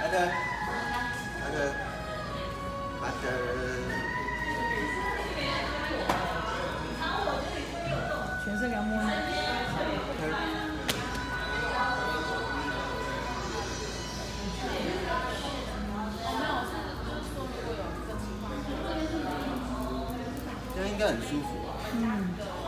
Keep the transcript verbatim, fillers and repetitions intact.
那个那个那个。 全身给它摸摸。 这样应该很舒服吧？ 嗯。